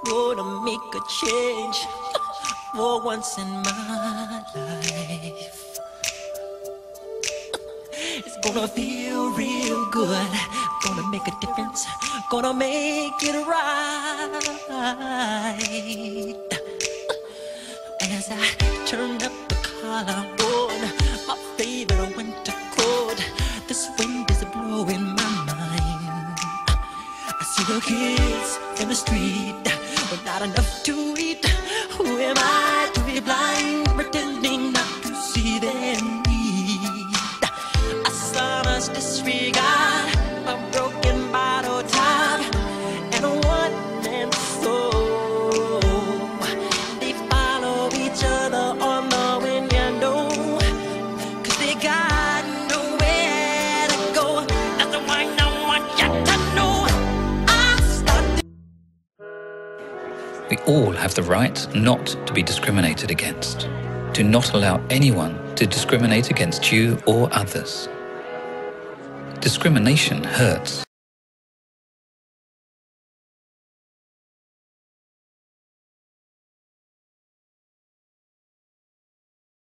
gonna make a change for once in my life. It's gonna feel real good, gonna make a difference, gonna make it right. As I turn up the collar on my favorite winter coat, this wind is blowing my mind. I see the kids in the street with not enough to eat. Who am I to be blind, pretending not to see their need? I saw us disregard a broken bottle top and a one-man soul. They follow each other on the window, 'cause they got nowhere to go. That's why I want you to know I'm stuck. We all have the right not to be discriminated against. Do not allow anyone to discriminate against you or others. Discrimination hurts.